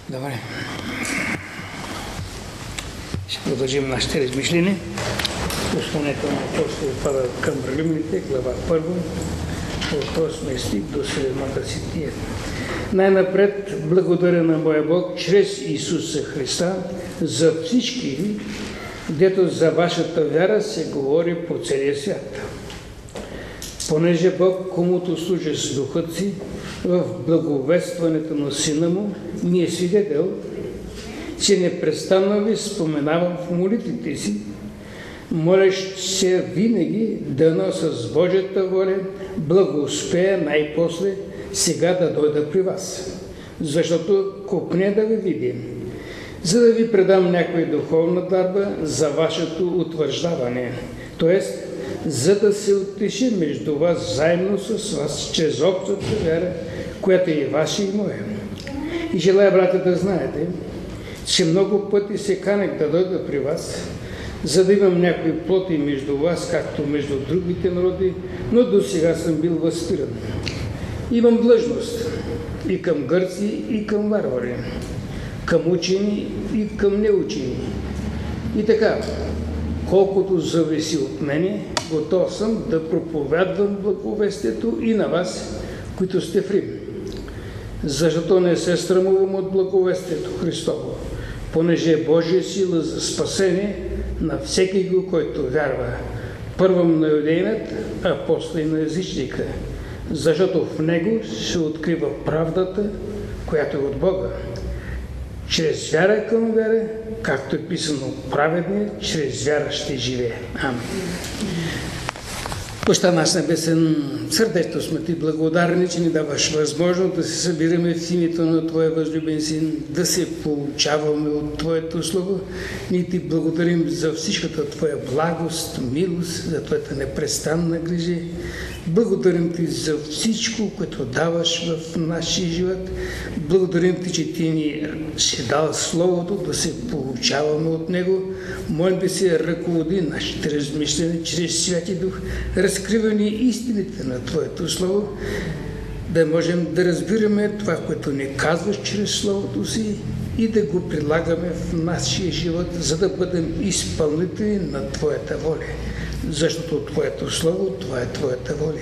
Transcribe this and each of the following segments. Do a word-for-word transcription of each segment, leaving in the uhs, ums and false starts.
Добре. Ще продължим нашите размишления. Посланието на апостол Павел към Римляните, глава първа, от осми стих до седемната стих. Най-напред благодаря на моя Бог чрез Исуса Христа за всички ви, дето за вашата вяра се говори по целия свят. Понеже Бог, комуто служи с духът си, в благовестването на Сина Му, ми е свидетел, че непрестанно ви споменавам в молитвите си, молещ се винаги дано с Божията воля благоуспея най-после сега да дойда при вас, защото копне да ви видим, за да ви предам някоя духовна дарба за вашето утвърждаване, т.е. за да се утеши между вас заедно с вас чрез общата вяра, която е и ваша и моя. И желая, брата, да знаете, че много пъти се канех да дойда при вас, за да имам някои плоти между вас, както между другите народи, но до сега съм бил възпиран. Имам длъжност и към гърци, и към варвари, към учени и към неучени. И така, колкото зависи от мене, готов съм да проповядвам благовестието и на вас, които сте в Рим. Защото не се срамувам от благовестието Христово, понеже е Божия сила за спасение на всеки го, който вярва. Първом на юдеинът, а после и на езичника, защото в него се открива правдата, която е от Бога. Чрез вяра към вяра, както е писано, праведният чрез вяра ще живее. Амин. Баща наш небесен, сърдечно сме ти благодарни, че ни даваш възможност да се събираме в името на Твоя възлюбен Син, да се получаваме от Твоето Слово. Ние ти благодарим за всичката Твоя благост, милост, за Твоята непрестанна грижа. Благодарим ти за всичко, което даваш в нашия живот. Благодарим ти, че ти ни си дал Словото, да се получаваме от него. Молим да се ръководи нашите размисления чрез Святи Дух, разкривани истините на Твоето Слово, да можем да разбираме това, което ни казваш чрез Словото си и да го прилагаме в нашия живот, за да бъдем изпълнители на Твоята воля. Защото Твоето Слово, това е Твоята воля.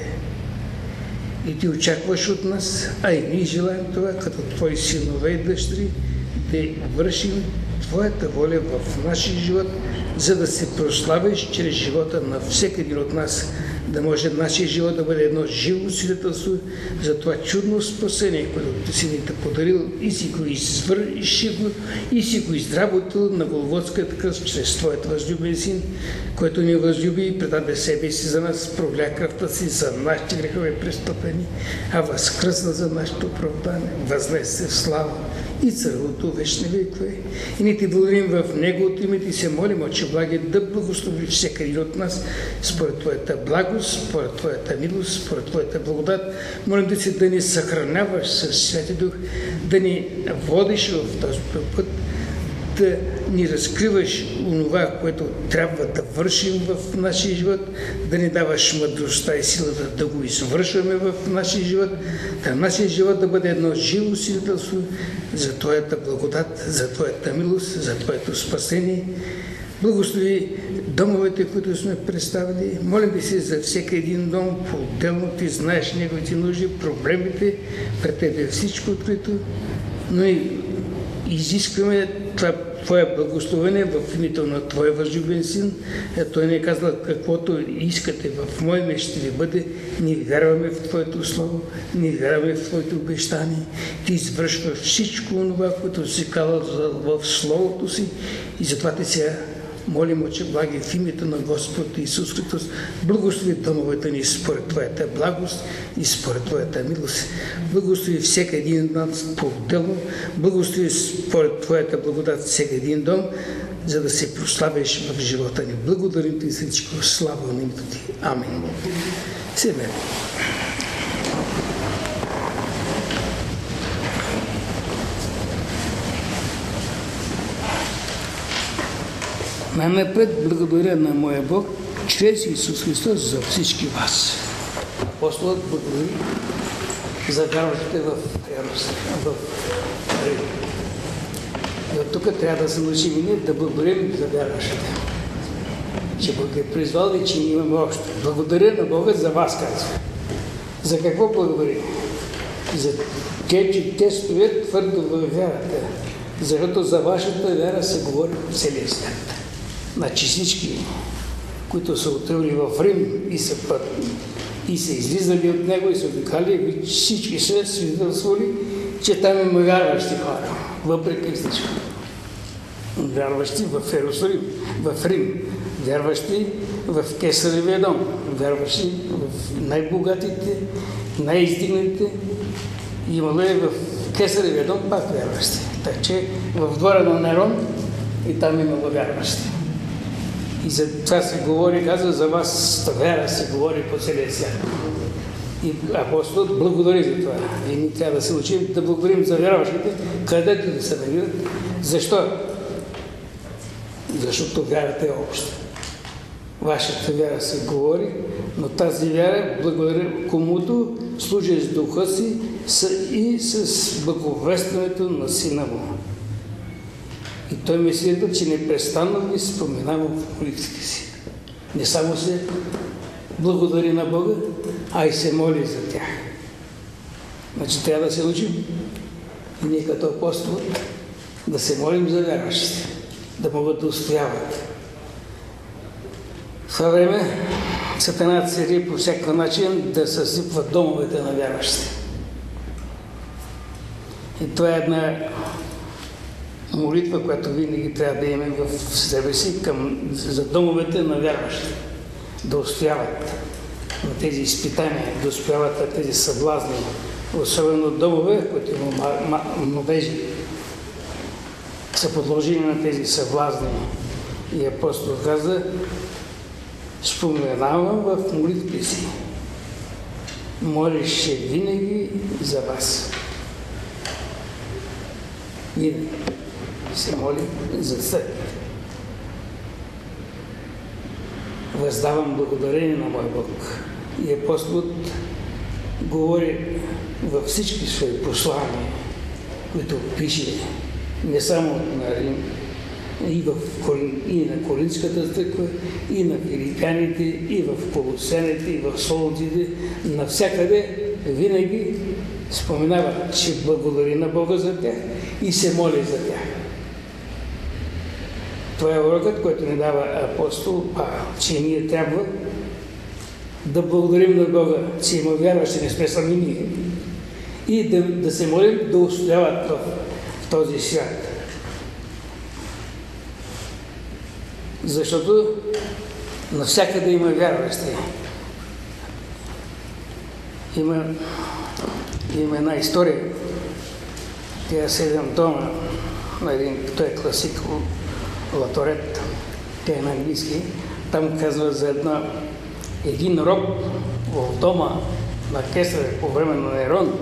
И ти очакваш от нас, а и ние желаем това, като Твои синове и дъщери, да вършим Твоята воля в нашия живот, за да се прославиш чрез живота на всеки един от нас, да може нашия живот да бъде едно живо свидетелство за това чудно спасение, което ти си ни да подарил и си го извършил и си го изработил на Голготската кръст чрез Твоят възлюбен Син, който ни възлюби и предаде себе си за нас, провля кръвта си за нашите грехове престъпления, а възкръсна за нашето оправдание, възлезе в слава и царството вечни векове. И ние ти благодарим в Неговото име, ти се молим, Отче благи, да благослови всеки един от нас според Твоята благост, според Твоята милост, според Твоята благодат. Молим да си да ни съхраняваш със Святи Дух, да ни водиш в този път, да ни разкриваш онова, което трябва да вършим в нашия живот, да ни даваш мъдростта и силата да го извършваме в нашия живот, да нашия живот да бъде едно живо свидетелство за Твоята благодат, за Твоята милост, за Твоето спасение. Благослови домовете, които сме представили. Молим ти се за всеки един дом, по-отделно ти знаеш неговите нужди, проблемите, пред Тебе всичко открито, но и изискваме това Твое благословение в името на Твоя възлюбен Син. Той ни е казал, каквото искате в Мое име ще ви бъде. Ние вярваме в Твоето Слово, ние вярваме в Твоето обещание. Ти извършваш всичко това, което си казал в Словото си, и затова ти сега молим, Отче благи, в името на Господ Исус Христос, благослови домовете ни според Твоята благост и според Твоята милост. Благослови всеки един от нас по-отделно, благослови според Твоята благодат всеки един дом, за да се прославиш в живота ни. Благодарим Ти за всичко. Слава на името Ти. Амин. Седнете. Най-напред благодаря на моя Бог чрез Исус Христос за всички вас. Апостолът благодари за вярващите в Рим. И от тук трябва да се научим и ние да благодарим за вярващите. Че Бог е призвал и че ние имаме общо. Благодаря на Бога за вас, казва. За какво благодарим? За те, че те стоят твърдо във вярата. Защото за вашата вяра се говори по целия свят. Значи всички, които са отивали в Рим и са, път, и са излизали от него и са обикали, всички са свидетелствали, че там има вярващи хора, въпреки всичко. Вярващи в Иерусалим, в Рим, вярващи в Кесаревия дом, вярващи в най-богатите, най-издигнатите. Имало е в Кесаревия дом пак вярващи. Така че в двора на Нерон и там имало вярващи. И за това се говори, казва, за вас вяра се говори по целия свят. И апостолът благодари за това. И ние трябва да се учим да благодарим за вярващите, където да се намират. Защо? Защото вярата е обща. Вашата вяра се говори, но тази вяра, благодаря комуто, служи с духа си и с благовестването на Сина му. И той ми свидетел, че непрестанно ги споменава в молитвите си. Не само се благодари на Бога, а и се моли за тях. Значи трябва да се учим и ние като апостол да се молим за вярващите, да могат да устояват. В това време Сатана цари по всякакъв начин да съсипва домовете на вярващите. И това е една молитва, която винаги трябва да имаме в себе си към, за домовете на вярващите. Да устояват на тези изпитания, да устояват на тези съблазни, особено домове, които има младежи, са подложени на тези съблазни. И апостол каза, споменавам в молитвите си, молиш се винаги за вас. Винаги се моли за църквата. Въздавам благодарение на мой Бог. И апостолът говори във всички свои послания, които пише не само на Рим, и, в, и на Коринската църква, и на филипяните, и в Колосените, и в Солунците, навсякъде винаги споменава, че благодари на Бога за тях и се моли за тях. Това е урокът, който ни дава апостол Павел, че ние трябва да благодарим на Бога, че има вярващи, не сме сами ние, и да, да се молим да устояват в, в този свят. Защото навсякъде има вярващи. Има, има една история. Тя е седем тома на един, той е класик, Латорет, тя е на английски. Там казва за една, един роб в дома на Кесар по време на Нерон.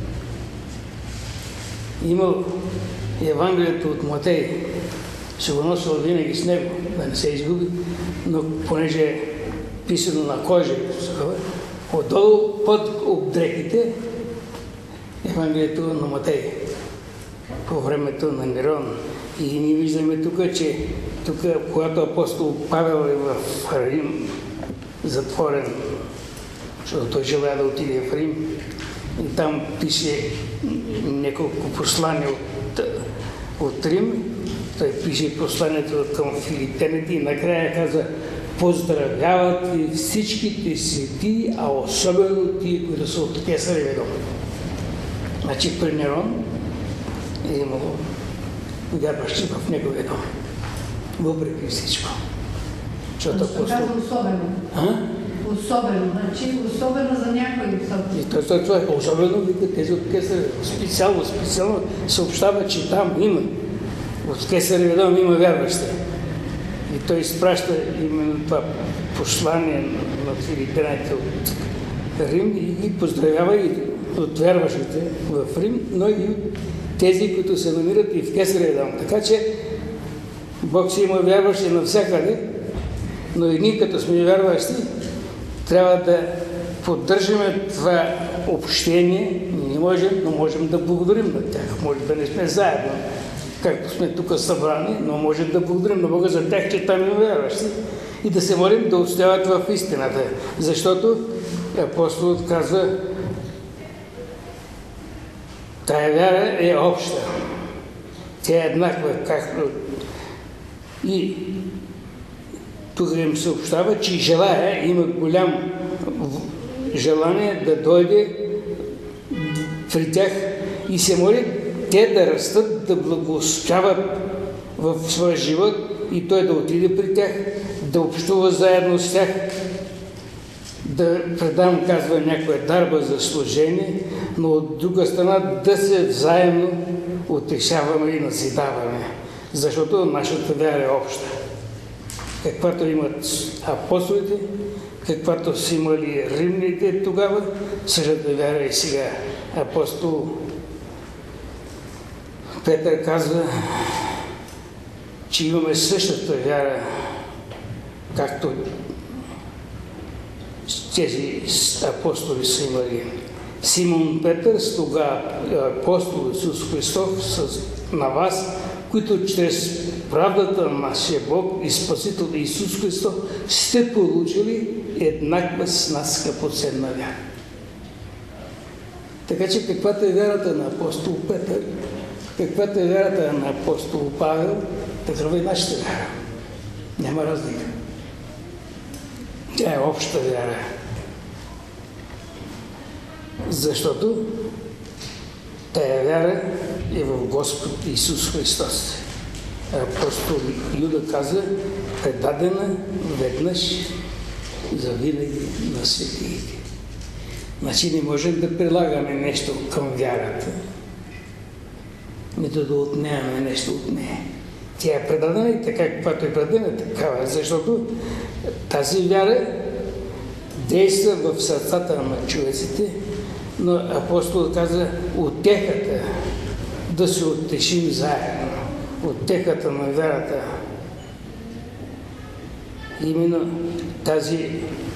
Имал Евангелието от Матей. Ще го носил винаги с него, да не се изгуби, но понеже е писано на кожа, отдолу под обдрехите Евангелието на Матей по времето на Нерон. И ние виждаме тук, че тук, когато апостол Павел е в Рим, затворен, защото той желая да отиде в Рим, и там пише няколко послания от, от Рим. Той пише посланието към филипяните и накрая каза: поздравяват ви всичките свети, а особено тия, които са от Кесаревия дом. Значи при Нерон е имало вярващи в неговия дом. Въпреки всичко. Защото апостол... особено. А? Особено, значи особено за някои особено. И той, той, той особено вика тези от Кесаревия. Специално, специално съобщава, че там има. В Кесаревия дом има вярващи. И той изпраща именно това послание на филипяните от Рим и ги поздравява и от вярващите в Рим, но и тези, които се намират и в Кесаревия дом. Така че Бог си има вярващи навсякъде, но и ние като сме вярващи трябва да поддържаме това общение. Ние не можем, но можем да благодарим на тях. Може да не сме заедно, както сме тук събрани, но може да благодарим на Бога за тях, че там има вярващи и да се молим да отстояват в истината. Защото апостолът казва, тая вяра е обща. Тя е еднаква, както и тук им съобщава, че желая, има голям желание да дойде при тях и се моли те да растат, да благословяват в своя живот и той да отиде при тях, да общува заедно с тях, да предам, казва, някоя дарба за служение, но от друга страна да се взаимно утешаваме и назидаваме, защото нашата вяра е обща. Каквато имат апостолите, каквато са имали римляните тогава, същата вяра и сега. Апостол Петър казва, че имаме същата вяра, както тези апостоли са имали. Симон Петър, слуга апостол Исус Христов, на вас, които чрез правдата на нашия Бог и Спасител Исус Христос сте получили еднаква с нас скъпоценна вяра. Така че каквато е вярата на апостол Петър, каквато е вярата на апостол Павел, такава е нашата вяра. Няма разлика. Тя е обща вяра. Защото тая вяра е в Господ Исус Христос. Апостол Юда каза, предадена веднъж за винаги на светиите. Значи не можем да прилагаме нещо към вярата, нито да отнемаме нещо от нея. Тя е предадена и така, каквато е предадена, такава, защото тази вяра действа в сърцата на човеците, но апостол каза, утехата да се утешим заедно, утехата на вярата. Именно тази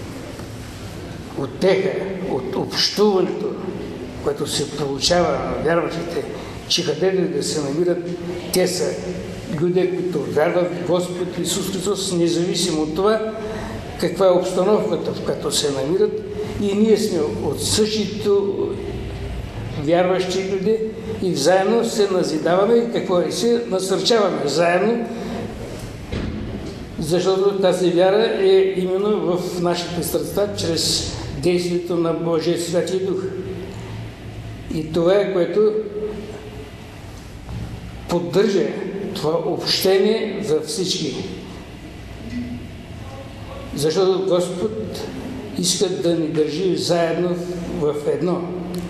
утеха от общуването, което се получава на вярващите, че където да се намират, те са люди, които вярват в Господ Исус Христос, независимо от това каква е обстановката, в която се намират, и ние сме от същото вярващи люди и заедно се назидаваме и какво и се насърчаваме заедно, защото тази вяра е именно в нашите сърца, чрез действието на Божия Святия Дух. И това е, което поддържа това общение за всички. Защото Господ иска да ни държи заедно в едно.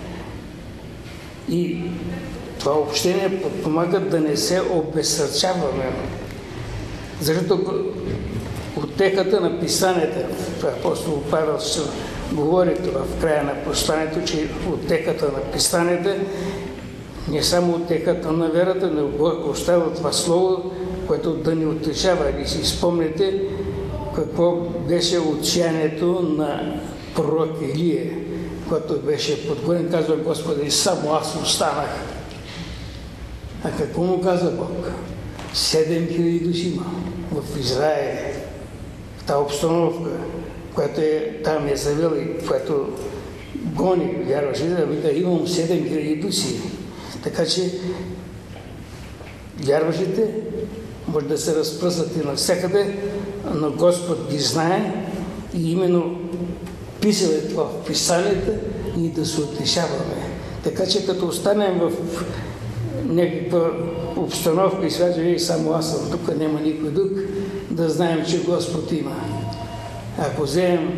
И това общение подпомага да не се обезсърчаваме. Защото утехата на писанията, апостол Павел ще говори това в края на посланието, че утехата на писанията не само утехата на верата, но Бог оставя това слово, което да ни утешава. И си спомните какво беше отчаянието на пророк Илия, който беше подгонен, казва Господи, само аз останах. А какво му каза Бог? Седем хиляди души има в Израел, в тази обстановка, която е, там е завел и която гони, вярваше, да вика, имам седем хиляди души. Така че вярващите може да се разпръснат и навсякъде, но Господ ги знае и именно писал е това в писанията и да се утешаваме. Така че като останем в някаква обстановка и свято, и само аз съм тук, няма никой друг, да знаем, че Господ има. Ако вземем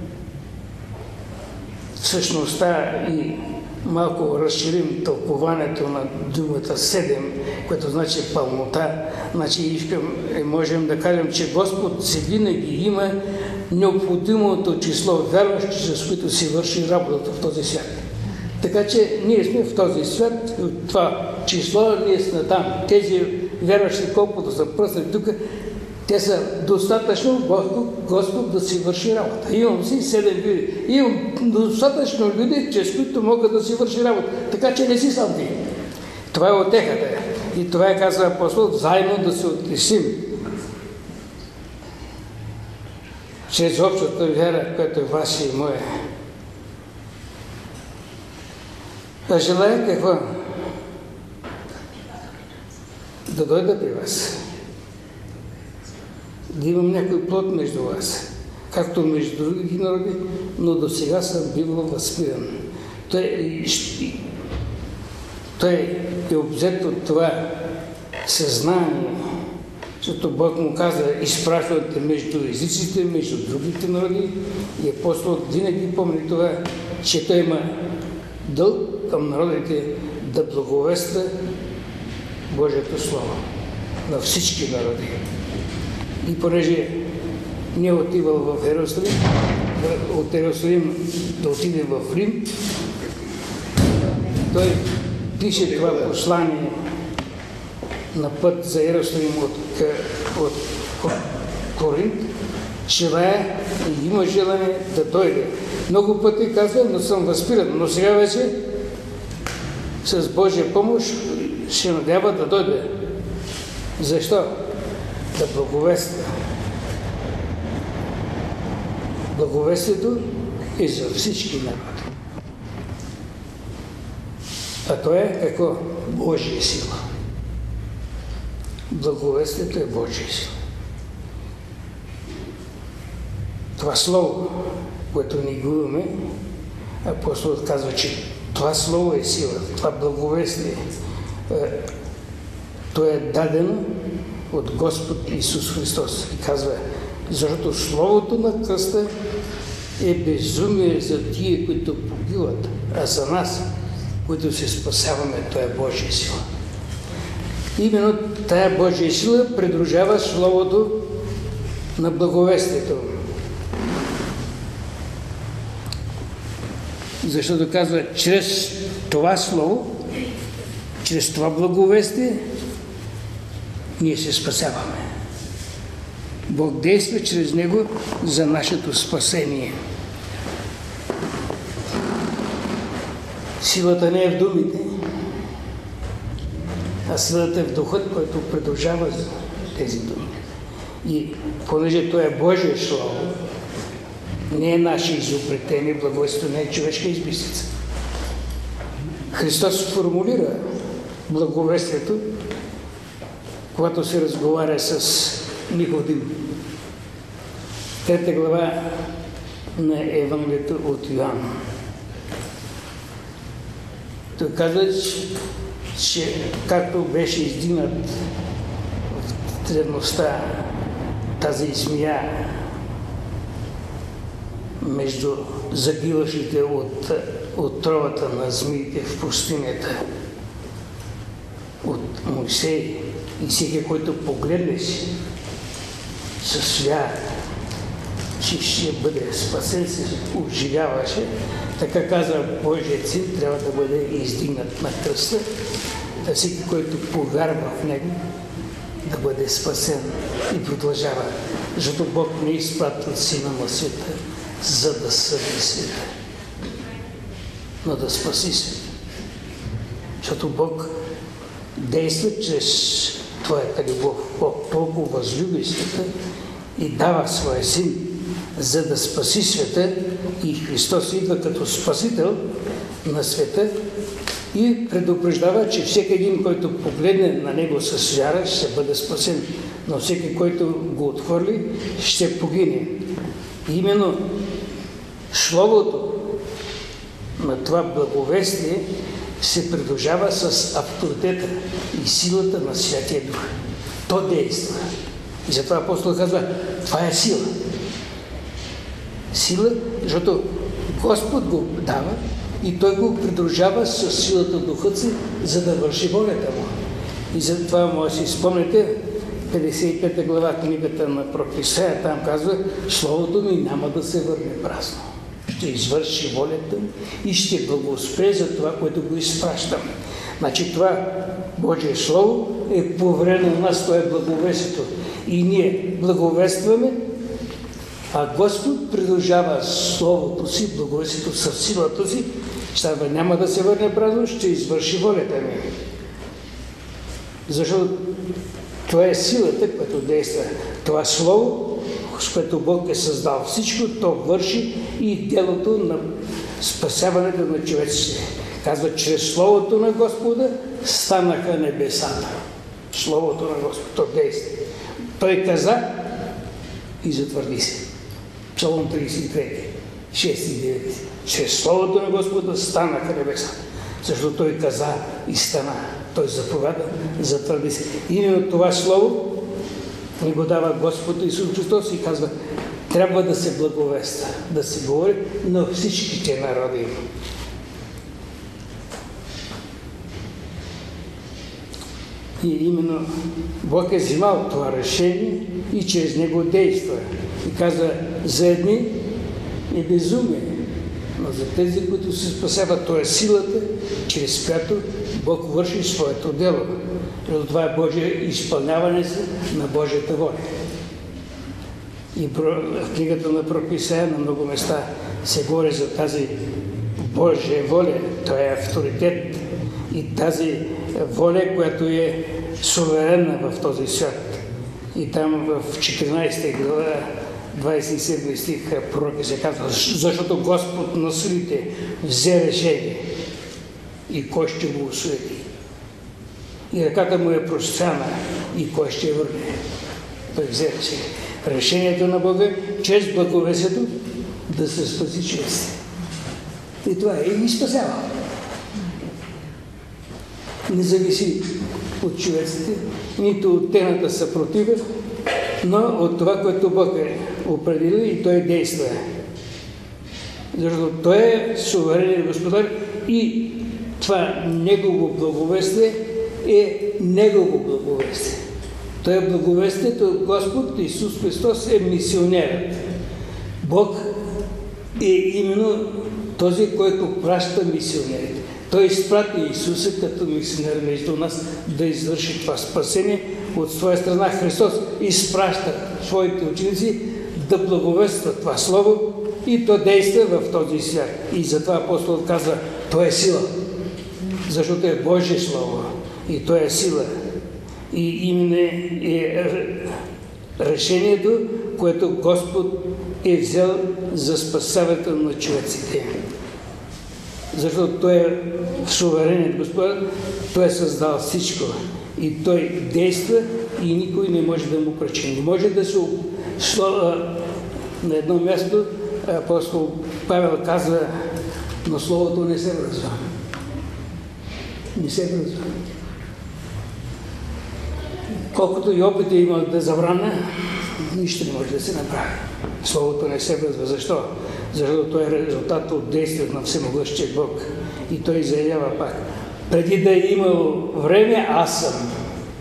същността и малко разширим тълкованието на думата седем, което значи пълнота, значи искам, можем да кажем, че Господ си винаги има необходимото число вярващи, с които си върши работата в този свят. Така че ние сме в този свят, това число, ние сме там. Тези вярващи, колкото са пръснали тук, те са достатъчно Господ да си върши работа. Имам си седем люди. Имам достатъчно люди, чрез които могат да си върши работа. Така че не си сам ти. Това е отехата. И това е, казва апостол, заедно да се утешим. Чрез общата вяра, която е ваша и моя. А желая какво? Да дойда при вас. Да имам някой плод между вас. Както между другите народи, но до сега съм бивал възпиран. Той, той е обзет от това съзнание, защото Бог му каза, изпращате между езиците, между другите народи, и апостол винаги помни това, че той има дълг към народите да благовества Божието Слово на всички народи. И понеже не е отивал в Иерусалим, от Иерусалим да отиде в Рим, той пише това послание на път за Иерусалим от, от, от Коринт, желая и има желание да дойде. Много пъти казва, но съм възпиран, но сега вече с Божия помощ ще надява да дойде. Защо? Да благовества. Благовестието е за всички народи. А то е какво? Божия сила. Благовестието е Божия сила. Това слово, което ни го имаме, апостолът казва, че това слово е сила, това благовестие. То е дадено от Господ Исус Христос. И казва, защото словото на кръста е безумие за тия, които погиват, а за нас, които се спасяваме, това е Божия сила. Именно тая Божия сила придружава словото на благовестието. Защото казва, чрез това слово, чрез това благовестие, ние се спасяваме. Бог действа чрез него за нашето спасение. Силата не е в думите, а силата е в духът, който придружава тези думи. И понеже това е Божие слово, не е наше изобретение, благовестието не е човешка измислица. Христос формулира благовестието, когато се разговаря с Никодим. Трета глава на Евангелието от Йоан. Той казва, че както беше издигнат в древността тази змия между загиващите от отровата на змиите в пустинята, от Мойсей, и всеки, който погледнеш с вяра, че ще бъде спасен, се оживяваше, така казва Божият Син, трябва да бъде издигнат на кръста, да всеки, който повярва в него, да бъде спасен. И продължава, защото Бог не изпратил Сина на света, за да съди света, но да спаси света. Защото Бог действа чрез твоята любов. Бог толкова възлюби света и дава своя Син, за да спаси света, и Христос идва като Спасител на света и предупреждава, че всеки един, който погледне на него с вяра, ще бъде спасен, но всеки, който го отхвърли, ще погине. И именно словото на това благовестие се придружава с авторитета и силата на Святия Дух. То действа. И затова апостол казва, това е сила. Сила, защото Господ го дава и Той го придружава с силата Духът си, за да върши волята му. И затова може да си спомните, петдесет и пета глава книгата на пророк Исаия, там казва, словото ми няма да се върне празно. Ще извърши волята и ще благоспре за това, което го изпращам. Значи това Божие Слово е поверено у нас, това е благовестието. И ние благовестваме, а Господ продължава Словото си, благовестието със силата си, ще няма да се върне празно, ще извърши волята ми. Защото това е силата, която действа. Това слово, с което Бог е създал всичко, то върши и делото на спасяването на човеците. Казва, чрез Словото на Господа станаха небесата. Словото на Господа, то действа. Той каза и затвърди се. Псалом тридесет и трети, шести и девети. Чрез Словото на Господа станаха небесата. Защото Той каза и стана. Той заповяда, затвърди се. Именно това Слово ни го дава Господ Исус Христос и казва, трябва да се благовества, да се говори на всичките народи. И именно Бог е взимал това решение и чрез него действа. И казва, за едни е безумие, но за тези, които се спасяват, то е силата, чрез която Бог върши своето дело. И това е Божие изпълняване на Божията воля. И в книгата на Прописания на много места се говори за тази Божия воля. Той е авторитет и тази воля, която е суверенна в този свят. И там в четиринадесета глава, двадесет и седми стих, пророка се казва, защото Господ на силите взе решение и кой ще го осуети. И ръката му е простряна и кой ще върне. Той взе решение. Решението на Бога чрез благовестието да се спаси човеците. И това е и ги спасява. Не зависи от човеците, нито от техната съпротива, но от това, което Бог е определил и Той действа. Защото Той е суверенен господар и това Негово благовестие е Негово благовестие. Той е благовестието, Господ Исус Христос е мисионерът. Бог е именно този, който праща мисионерите. Той изпрати Исуса като мисионер между нас да извърши това спасение. От своя страна Христос изпраща своите ученици да благовестват това Слово и то действа в този свят. И затова апостол казва, то е сила, защото е Божие Слово и то е сила. И именно е решението, което Господ е взел за спасаването на човеците. Защото Той е суверенен Господар, Той е създал всичко и Той действа и никой не може да му пречи. Не може да се на едно място апостол Павел казва, но Словото не се връзва. Не се връзва. Колкото и опити има да забрана, нищо не може да се направи. Словото не се връзва. Защо? Защото той е резултат от действието на всемогъщия Бог. И той заявява пак, преди да е имал време, аз съм.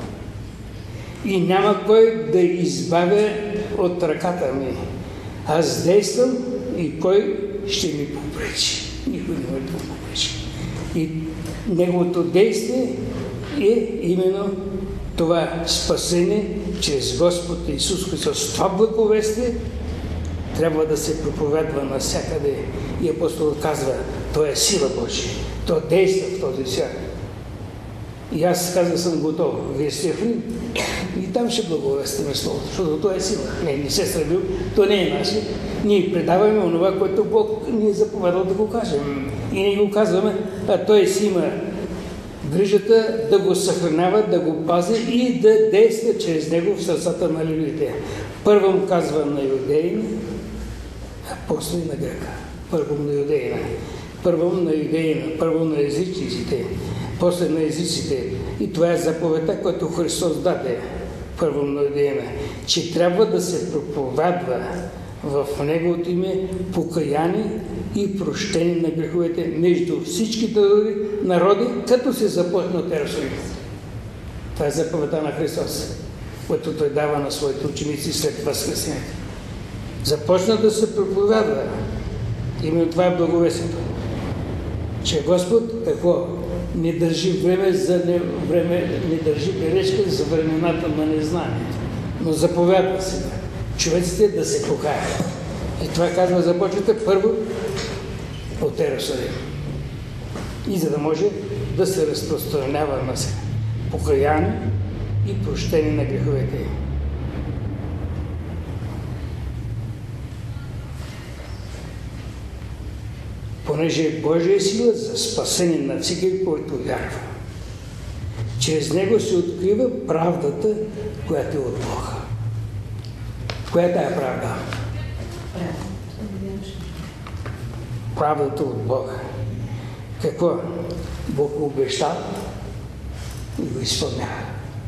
И няма кой да избавя от ръката ми. Аз действам и кой ще ми попречи. Никой не може да му попречи. И неговото действие е именно това спасение чрез Господ Исус Христос. Това благовестие трябва да се проповядва навсякъде. И апостол казва, то е сила Божия. То действа в този свят. И аз казва, съм готов. Вие сте в Рим. И там ще благовестиме Словото, защото то е сила. Не, не се сравнил, то не е наше. Ние предаваме онова, което Бог ни е заповядал да го кажем. И ние го казваме, а той си има грижата да го съхранява, да го пази и да действа чрез него в сърцата на людите. Първо му казва на юдеина, а после на грека. Първо на юдеина, първо на юдеина, първо на езичниците, после на езиците. И това е заповедта, която Христос даде. Първо на юдеина, че трябва да се проповядва в Неговото име покаяние и прощение на греховете между всичките народи, като се започне от Йерусалим. Това е заповедта на Христос, което Той дава на своите ученици след възкресението. Започна да се проповядва. Именно това е благовестието. Че Господ какво? Не държи време за не, време, не държи бележка за времената на незнанието. Но заповядва се човеците да се покаят. И това казва, започвате първо от Йерусалим. И за да може да се разпространява на сега. покаяние и прощение на греховете. Понеже е Божия сила за спасение на всеки, който вярва. Чрез него се открива правдата, която е от Бога. Коя е тая правда? Правдата от Бога. Какво? Бог го обещал и го изпълнява.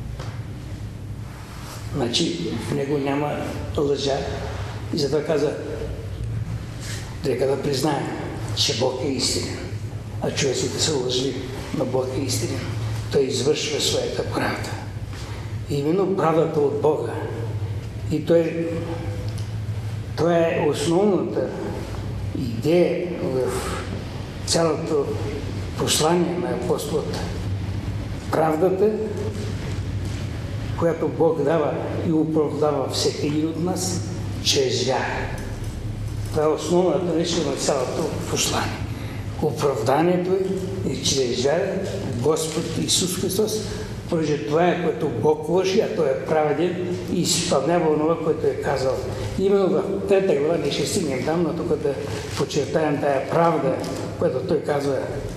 Значи в него няма лъжа и затова каза, трябва да признаем, че Бог е истинен, а човеците са лъжли, но Бог е истинен. Той извършва своята правда. И именно правдата от Бога. И той, това е основната идея в цялото послание на апостолата. Правдата, която Бог дава и оправдава всеки един от нас, чрез вяра. Това е основната нещо на цялото послание. Оправданието е чрез вяра в Господ Исус Христос, понеже това е, което Бог върши, а Той е праведен и изпълнява онова, което е казал. Именно в трета глава ние ще стигнем там, но тук да подчертаем тая правда, която Той казва.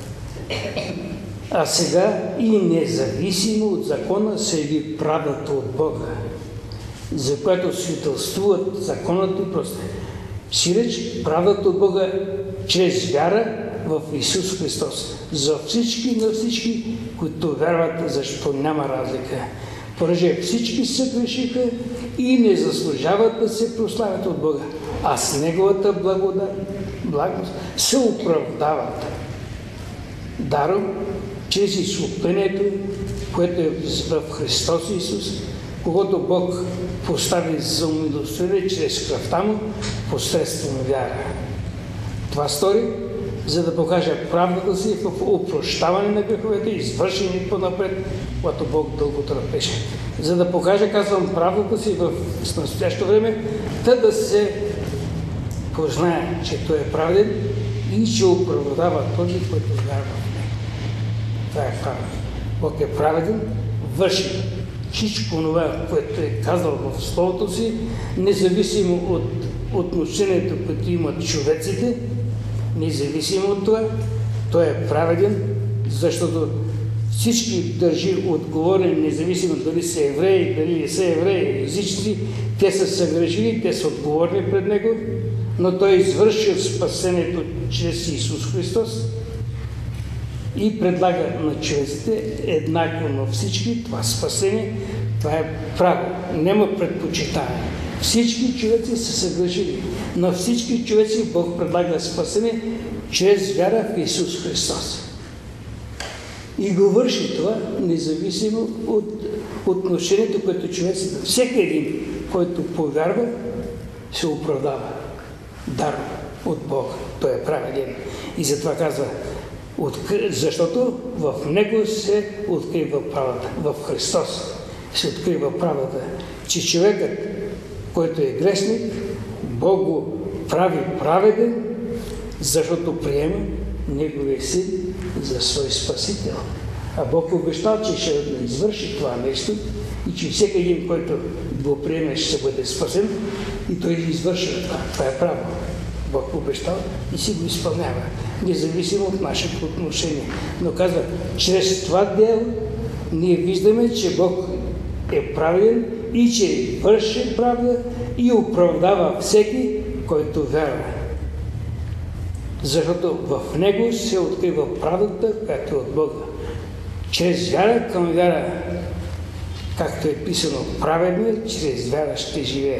А сега и независимо от закона се яви правдата от Бога, за която свидетелствуват законът и просто. Сиреч правдата от Бога чрез вяра в Исус Христос. За всички и на всички, които вярват, защото няма разлика. Понеже всички се грешиха и не заслужават да се прославят от Бога, а с Неговата благодат, благост се оправдават. Даром, чрез изкуплението, което е в Христос Исус, когато Бог постави за умилостивие чрез кръвта му посредством вяра. Това стори, за да покаже правдата си в опрощаване на греховете, извършени по-напред, когато Бог дълго търпеше. За да покаже, казвам, правдата си в настоящото време, да да се познае, че Той е праведен и че оправдава този, който вярва в него. Това е правда. Бог е праведен, върши всичко това, което е казал в Словото си, независимо от отношението, което имат човеците, независимо от това, Той е праведен, защото всички държи отговорен, независимо дали са евреи, дали не са евреи, езичници, те са съгрешили, те са отговорни пред Него, но Той извършил спасението чрез Исус Христос и предлага на човеците еднакво на всички това спасение. Това е право. Няма предпочитание. Всички човеци са съгрешили. На всички човеци Бог предлага спасение чрез вяра в Исус Христос. И го върши това, независимо от отношението, което човеците, всеки един, който повярва, се оправдава. Дар от Бога. Той е праведен. И затова казва, защото в Него се открива правдата. В Христос се открива правдата, че човекът, който е грешник, Бог го прави праведен, защото приема Неговия син за свой Спасител. А Бог обещал, че ще извърши това нещо и че всеки един, който го приеме, ще бъде спасен и той извършва това. Това е право. Бог обещал и си го изпълнява, независимо от нашето отношение. Но казва, чрез това дело ние виждаме, че Бог е праведен и че върши правда и оправдава всеки, който вярва. Защото в Него се открива правдата, която е от Бога. Чрез вяра към вяра, както е писано, праведният чрез вяра ще живее.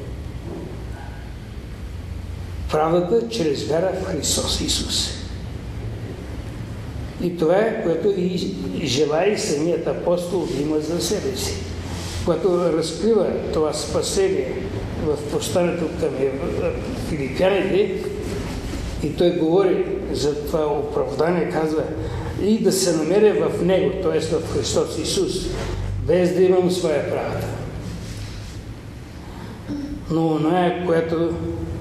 Правдата чрез вяра в Христос Исус. И това е, което и желая и самият апостол да има за себе си. Когато разкрива това спасение в посланието към филипяните, и той говори за това оправдание, казва, и да се намеря в Него, т.е. в Христос Исус, без да имам своя правда. Но она е, което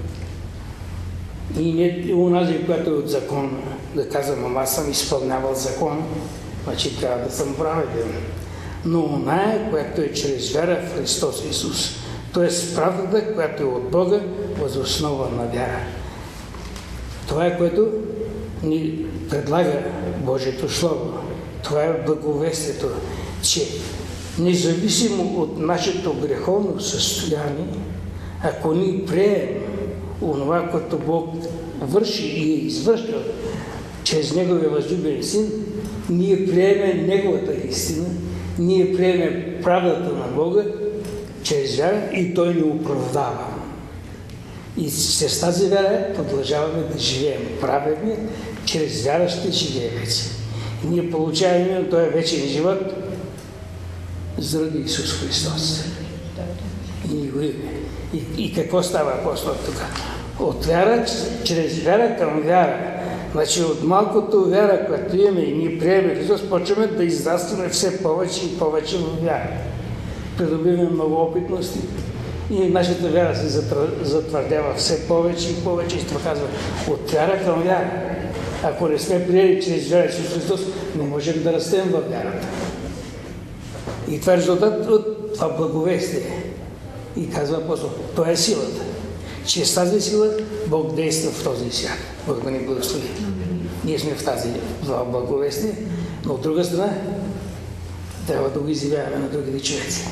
и не унази, която е от закона, да казвам, ама аз съм изпълнявал закона, значи трябва да съм праведен. но оная, която е чрез вяра в Христос Исус. Тоест правдата, която е от Бога, въз основа на вяра. Това е, което ни предлага Божието Слово. Това е благовестието, че независимо от нашето греховно състояние, ако ни приемем онова, което Бог върши и е извършил чрез Неговия възлюбен Син, ние приемем Неговата истина, ние приемем правдата на Бога чрез вяра и Той ни оправдава. И с тази вяра продължаваме да живеем праведни, чрез вяра ще живее вече. И ние получаваме този вечен живот заради Исус Христос. И ни го имаме. И, и какво става апостол тук? От вяра, чрез вяра към вяра. Значи от малкото вяра, която имаме и ние приемем Христос, почваме да израстваме все повече и повече в вяра. Придобиваме много опитности и нашата вяра се затвърдява все повече и повече. И това казва, от вяра към вяра. Ако не сме приели чрез вяра Исус Христос, не можем да растем във вярата. И това е резултат от това благовестие. И казва апостол, това е силата. Чрез тази сила Бог действа в този свят. Бог да ни благослови. Ние сме в тази благовестие, но от друга страна трябва да го изявяваме на другите човеци.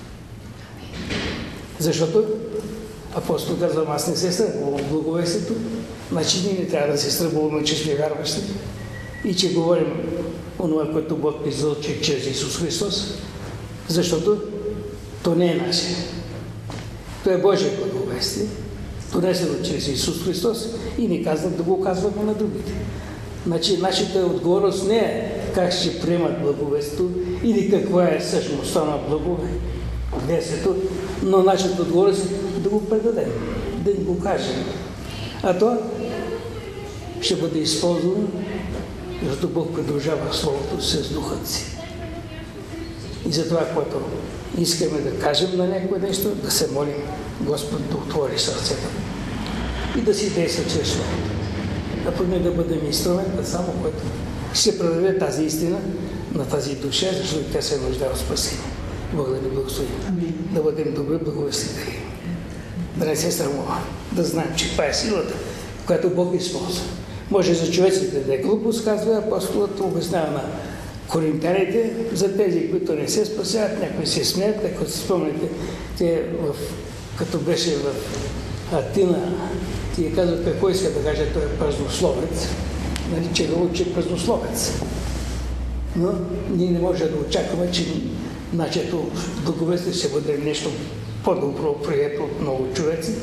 Защото апостол казва, аз не се страхувам от благовестието, значи ние не трябва да се страхуваме, че сме вярващи и че говорим онова, което Бог излъчи чрез Исус Христос, защото то не е наше. То е Божие благовестие, донесено чрез Исус Христос и ни казва да го казваме на другите. Значи нашата отговорност не е как ще приемат благовестието или каква е същността на благовестието, но нашата отговорност е да го предадем, да ни го кажем. А то ще бъде използвано, защото Бог продължава Словото с духът си. И за това, което искаме да кажем на някое нещо, да се молим Господ да отвори сърцето и да си действа чрез Словото. А поне да бъдем инструмента, само който ще предаде тази истина на тази душа, защото тя се нуждае от спасение. Бог да ни благослови. Да бъдем добри благовестители. Да не се срамува. Да знаем, че това е силата, която Бог използва. Може за човеците да е глупост, казва апостолът, обяснява на коринтяните, за тези, които не се спасяват, някои се смеят, ако си спомняте, те в, като беше в Атина, ти казват какво иска да каже, той е празнословец, нали, че го учи празнословец. Но ние не можем да очакваме, че нашето благовестие ще бъде нещо по-добро прието от много човеци,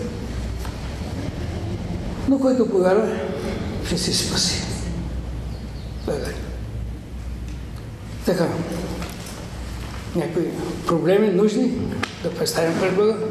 но който повярва, ще се спаси. Така, някои проблеми нужни да представим пред Бога?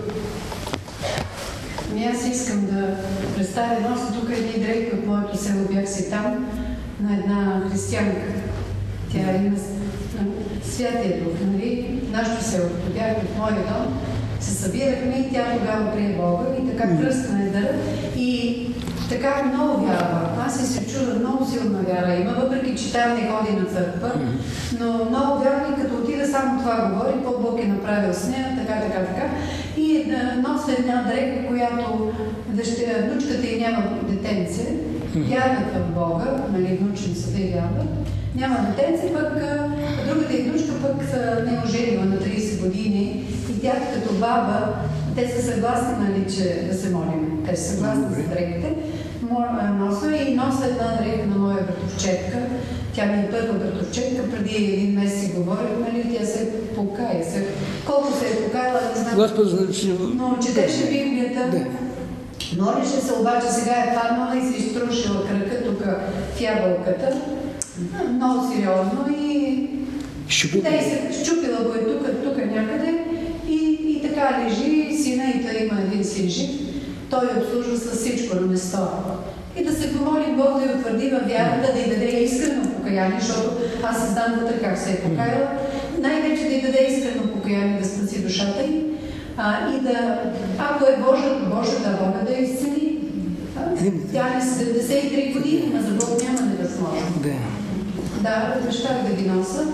Ами аз искам да представя, нося тук един дрек от моето село, бях си там, на една християнка. Тя има Святия Дух, нали? Нашето село, като бях от моя дом, се събирахме и тя тогава прие Бога и така кръстна е дъра и така много вярва. Аз и се чуда, много силна вяра има, въпреки че тя не ходи на църква, но много вярва и като отида само това говори, какво Бог е направил с нея, така, така, така. И да нося една дрека, която внучката й няма детенце, вярват в Бога, нали, внучницата й вярва, няма детенце, пък другата й внучка пък не оженила на трийсет години и тя като баба, те са съгласни, нали, че да се молим. Те са съгласни за дреките. Носа и носа една дрека на моя братовчетка. Тя ми е първа братовчетка, преди един месец си говорих, нали, тя се покая. Се... Колко се е покаяла, не знам. Господи, но четеше Библията. Да. Молеше се, обаче сега е паднала и се изтрушила кръка тук в ябълката. Много сериозно и да, и се щупила го е тук, тук някъде и, и така лежи, сина и той има един син жив, той обслужва с всичко на место. И да се помоли Бог да й утвърди във вярата, да й даде искрено покаяние, защото аз се знам вътре как се е покаяла, най-вече да й даде искрено покаяние да спаси душата й а, и да, ако е Божия, Божията воля да я изцели. Тя е седемдесет и три години, но за Бог няма невъзможно. Да, обещах да ги носа,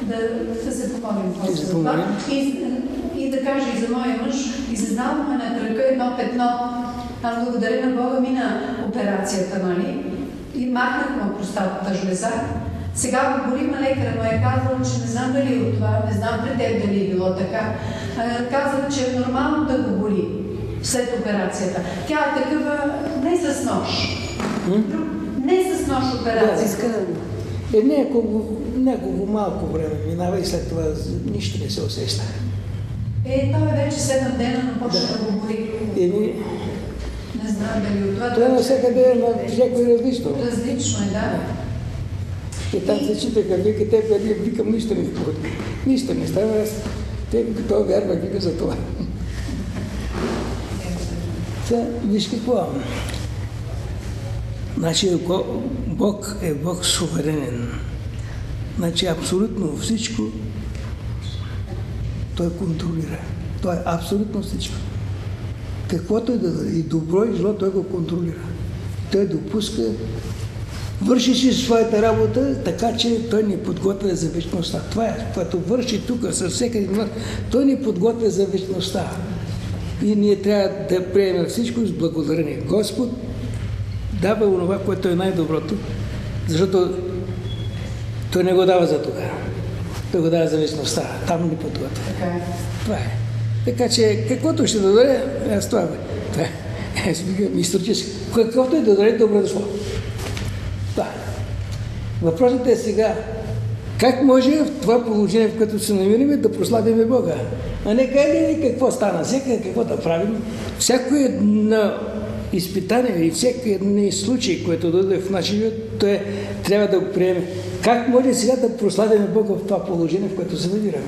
да, да се помолим Да после се за това. помолим. И, и да кажа и за моя мъж, и зазнаваме на крака едно петно. Аз благодаря на Бога, мина операцията, нали? И махнахме простатата жлеза. Сега го боли, ма лекара му е казал, че не знам дали от това, не знам при теб дали е било така. Казал, че е нормално да го боли след операцията. Тя е такава не с нож. Не с нож операцията. Да, е, няколко, няколко малко време минава и след това нищо не се усеща. Е, той е вече седем дена, но почва да, да го боли. Еми, не знам дали от това... Това навсякъде е на всяко различно. Различно е, да. И там се читаха, вика, те бе, викам, нищо не става. Нищо не става, аз те вика, той вярва, вика за това. Та, виж какво. Значи, Бог е Бог суверенен. Значи, абсолютно всичко Той контролира. Той е абсолютно всичко. Каквото е да даде, и добро и зло, Той го контролира. Той допуска, върши си своята работа, така че Той ни подготвя за вечността. Това е, което върши тук със всеки един, Той ни подготвя за вечността. И ние трябва да приемем всичко с благодарение. Господ дава онова, което е най-доброто, защото Той не го дава за тук. Той го дава за вечността. Там ни подготвя. Така е. Това е. Така че, каквото ще даде, аз това бе. Това е. Аз викам исторически. Каквото и да даде, добре дошло. Това. Въпросът е сега, как може в това положение, в което се намираме, да прославяме Бога? А не къде ли какво стана, всеки какво да правим? Всяко едно изпитание и всеки един случай, който дойде в нашия живот, то е, трябва да го приеме. Как може сега да прославяме Бога в това положение, в което се намираме?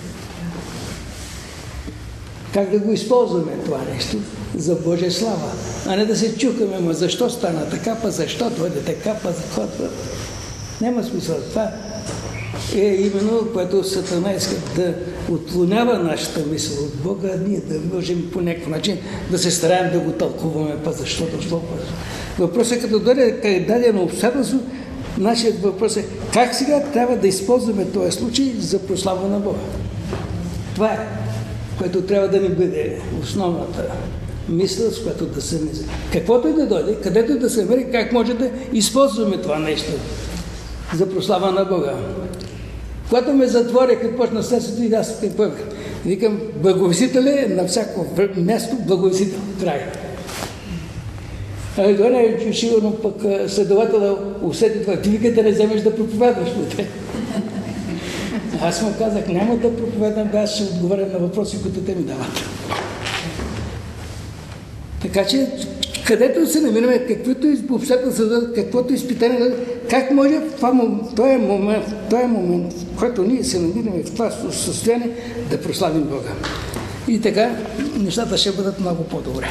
Как да го използваме това нещо за Божия слава, а не да се чукаме, ма защо стана така, па защо дойде така, па защо. Няма смисъл. Това е именно, което Сатана иска да отклонява нашата мисъл от Бога, ние да можем по някакъв начин да се стараем да го тълкуваме, па защо дошло. Въпросът е, като дойде дадено обстоятелство, нашият въпрос е как сега трябва да използваме този случай за прослава на Бога. Това е, което трябва да ни бъде основната мисъл, с която да се мисли. Каквото и да дойде, където и да се мери, как може да използваме това нещо за прослава на Бога. Когато ме затвориха и почна следствието, и аз какво викам, благовестител е на всяко място, благовестител. Край. Ами добре, сигурно пък следователя усети това. Ти вика да не вземеш да проповядваш. Аз му казах, няма да проповядам, аз ще отговарям на въпроси, които те ми дават. Така че, където се намираме, каквито обстоятелства, каквото изпитание, как може в този момент, в този момент, в който ние се намираме в това състояние, да прославим Бога. И така, нещата ще бъдат много по-добре.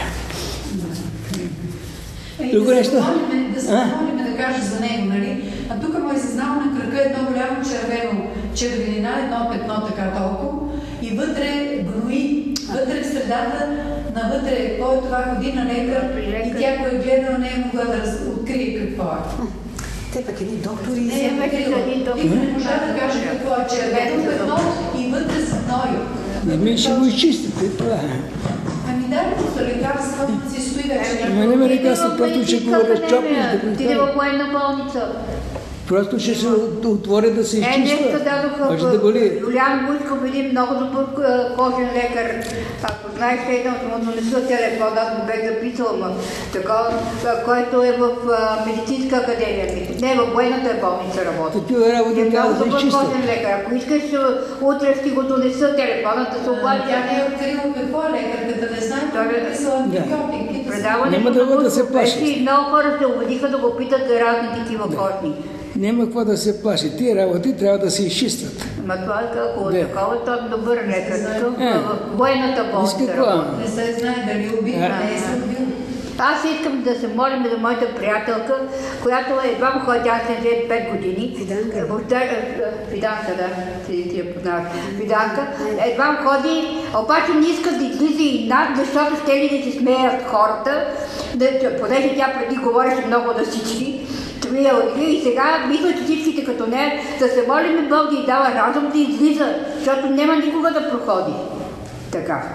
Друго нещо? Да се молим, да, се молим, да кажа за него, нали? А тук му е зазнал на крака едно голямо червено червенина, едно петно така толкова, и вътре гнои, вътре в средата, навътре, кой е това, ходи на лекар, и тя, кой е гледала, не е могла да раз... открие какво е. Те пък едни доктори... Не е открила. И не можа да каже какво е червено петно и вътре са гнои. Ами ще го изчистите, това е. Ами да, просто лекарства си стои вече. Ами няма лекарства, просто ще го разчопиш да го Отиде в военна болница. Просто ще се отвори да се изчиства. Е, днеска дадоха Може да боли. Юлиан Вуйков, един много добър кожен лекар. Ако знаеш, един от му донеса телефон, аз му бех записала, който е в медицинска академия. Не, в военната болница работи. Такива работи е трябва да много се добър изчистват. кожен лекар. Ако искаш, утре ще го донеса телефона, да се обади. Тя не е открила какво е лекарката, не знае, той е писал антибиотик. Няма да го да се плаши. Много хора се убедиха да го питат за разни такива кожни. Няма какво да се плаши. Тия работи трябва да се изчистват. Ма това е какво Да. такова, той е добър лекар. Такъв Е. в военната болница Виж какво? работи. Не се знае дали убит, А. не е се убил. Аз искам да се молим за моята приятелка, която едва му ходи, тя след пет години. Фиданка. Въобще, е, Фиданка, да, ти, ти я познаваш. Фиданка. Едва му ходи, обаче не иска да излиза и над, защото ще ли да се смеят хората, да, понеже тя преди говореше много да всички. И сега мисля, че всички всичките като нея, да се молим Бог да й дава разум да излиза, защото няма никога да проходи. Така.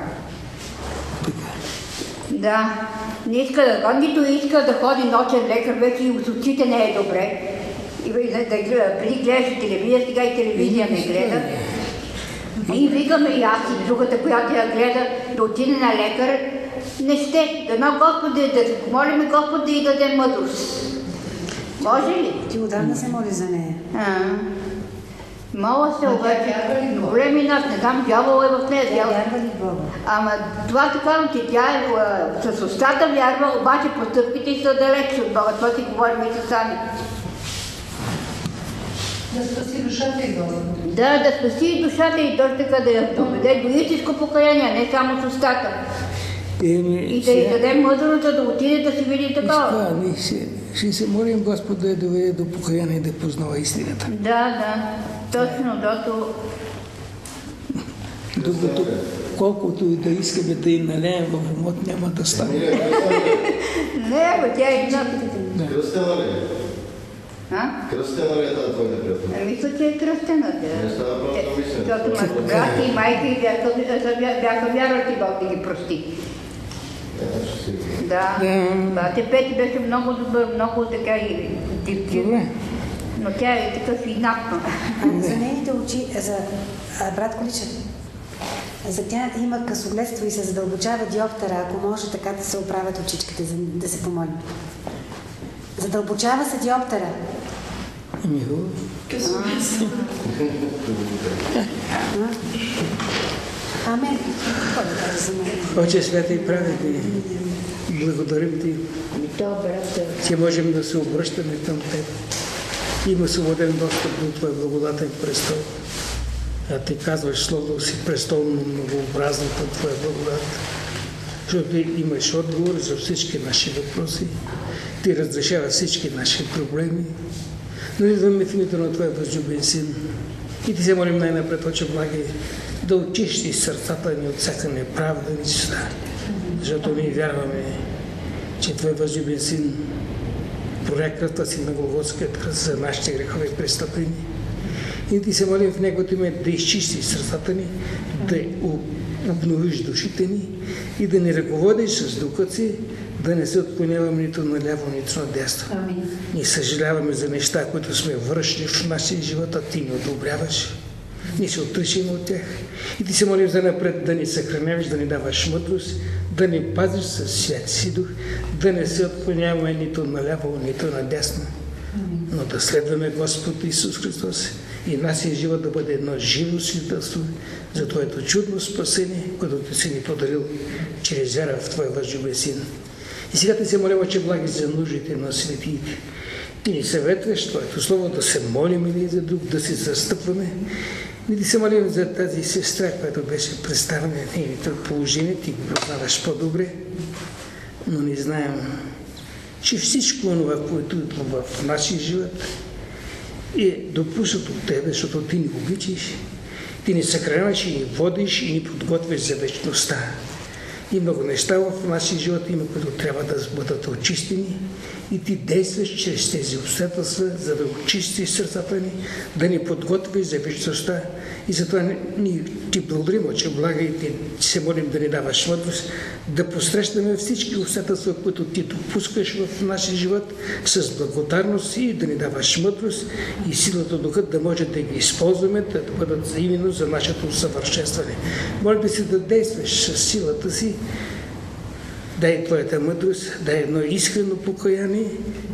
Да. Не иска да ходи, нито иска да ходи ночен лекар, вече и с очите не е добре. И, да, да, преди гледаше телевизия, сега и телевизия не гледа. И викаме и аз и другата, която я гледа, да отиде на лекар. Не ще. Дано Господ да се помолим, Господ да й даде мъдрост. Може ли? Ти отдавна се моли за нея. А, мола се обаче. Големи нас, не знам, дявол е в нея. Тя вярва ли Бога? Ама това се казвам, че тя е с устата вярва, обаче постъпките й са далеч от Бога. Това си говорим и са сами. Да спаси душата и Бога. Да, да спаси и душата и точно така да я доведе до истинско покаяние, не само с устата. Еми, И да й даде мъдрост да отиде да си види такова. Това, ние ще, ще се молим Господ да я доведе до покаяние и да познава истината. Да, да, точно, дото... Докато колкото и да искаме да им налеем в умот, няма да стане. Не, бе, тя е една... Кръстена ли е? А? Кръстена ли е тази твоята приятелка? Мисля, че е кръстена. Не става просто да мисля. Защото ма брат и майка и бяха, бяха вярвати Бог да ги прости. Да, ще си. Да. Бате Пети беше много добър, много така и дивчив. Добре. Но тя е такъв инатна. А за нейните очи, за а, брат Количев, за тя има късогледство и се задълбочава диоптера, ако може така да се оправят очичките, за да се помолим. Задълбочава се диоптера. Ами хубаво. Амен. Какво да кажа за мен? Отче святи и праведни, благодарим Ти, Добре, че можем да се обръщаме към Теб. Има свободен достъп до Твоя благодатен престол. А Ти казваш словото си престол на многообразната Твоя благодат. Защото Ти имаш отговор за всички наши въпроси. Ти разрешава всички наши проблеми. Но идваме в името на Твоя възлюбен Син. И Ти се молим най-напред, Отче благи, да очисти сърцата ни от всяка неправда и нечистота. Защото ние вярваме, че Твой възлюбен Син проля кръвта си на Голготския кръст за нашите грехове и престъпления. И Ти се молим в Неговото име да изчисти сърцата ни, да обновиш душите ни и да ни ръководиш с духът си, да не се отклоняваме нито наляво, нито надясно. Ние съжаляваме за неща, които сме вършили в нашия живот, а Ти ни одобряваш. Ние се отричаме от тях. И Ти се молим за напред да ни съхраняваш, да ни даваш мъдрост, да ни пазиш със свят си дух, да не се отклоняваме нито наляво, нито надясно, но да следваме Господ Исус Христос и нашия живот да бъде едно живо свидетелство за Твоето чудно спасение, което Ти си ни подарил чрез вяра в Твоя възлюбен Син. И сега Ти се молим, Отче благи, за нуждите на светиите. Ти ни съветваш Твоето Слово да се молим един за друг, да се застъпваме. И Ти се молим за тази сестра, която беше представена в нейното положение. Ти го познаваш по-добре, но не знаем, че всичко това, което е в нашия живот, е допуснато от Тебе, защото Ти ни обичаш, Ти ни съхраняваш и ни водиш и ни подготвяш за вечността. И много неща в нашия живот има, които трябва да бъдат очистени и Ти действаш чрез тези обстоятелства, за да очистиш сърцата ни, да ни подготвиш за вечността. И затова ние Ти благодарим, Отче блага, и Ти се молим да ни даваш мъдрост, да посрещаме всички обстоятелства, които Ти допускаш в нашия живот с благодарност и да ни даваш мъдрост и силата духът да може да ги използваме, да бъдат именно за нашето усъвършенстване. Моля да си да действаш с силата си, дай Твоята мъдрост, дай едно искрено покаяние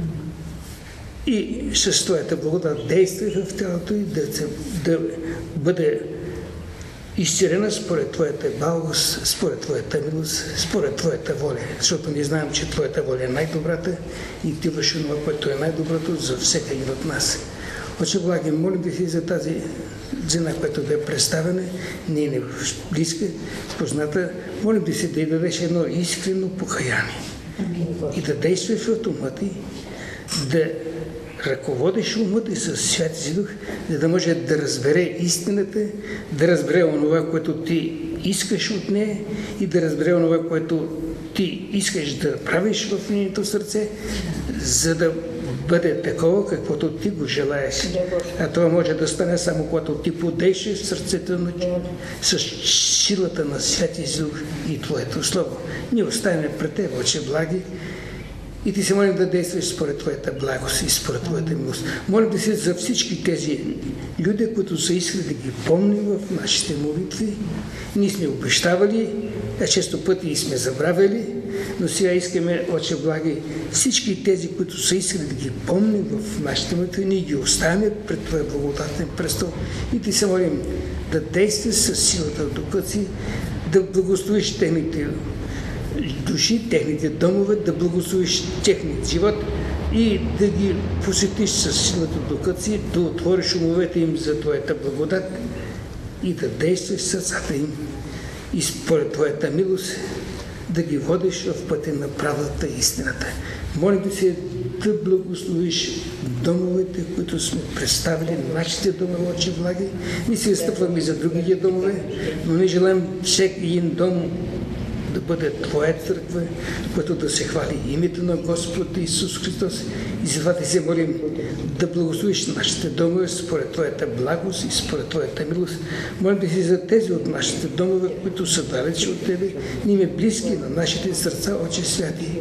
и с Твоята благодат действай в тялото и да, да бъде изцелена според Твоята благост, според Твоята милост, според Твоята воля. Защото ние знаем, че Твоята воля е най-добрата и Ти върши това, което е най-доброто за всеки един от нас. Отче благи, молим Ти за тази жена, която да е представена, не е близка, позната. Молим Ти се да й дадеш едно искрено покаяние и да действаш в ума ти, да ръководиш ума ти със свят си дух, за да може да разбере истината, да разбере онова, което ти искаш от нея и да разбере онова, което ти искаш да правиш в нейното сърце, за да бъде такова, каквото ти го желаеш. А това може да стане само когато ти подейшиш в сърцето на с силата на Святия Дух и Твоето Слово. Ние оставяме пред Тебе, Отче благи, и ти се молим да действаш според Твоята благост и според Твоята милост. Молим да се за всички тези люди, които са искали да ги помним в нашите молитви. Ние сме обещавали, а често пъти и сме забравили, но сега искаме, Отче благи, всички тези, които са искали да ги помним в нашите молитви, ние ги оставяме пред Твоя благодатен престол и ти се молим да действаш със силата на Духа си, да благословиш техните души, техните домове, да благословиш техният живот и да ги посетиш със силата на Духа си, да отвориш умовете им за Твоята благодат и да действаш сърцата им и според Твоята милост да ги водиш в пътя на правдата и истината. Молим да се да благословиш домовете, които сме представили, нашите домове, Отче благи. Ние се изстъпваме за другите домове, но не желаем всеки един дом да бъде Твоя църква, която да се хвали името на Господ Исус Христос. И затова ти се молим да благословиш нашите домове според Твоята благост и според Твоята милост. Молим да си за тези от нашите домове, които са далеч от Тебе, ние близки на нашите сърца, Отче святи.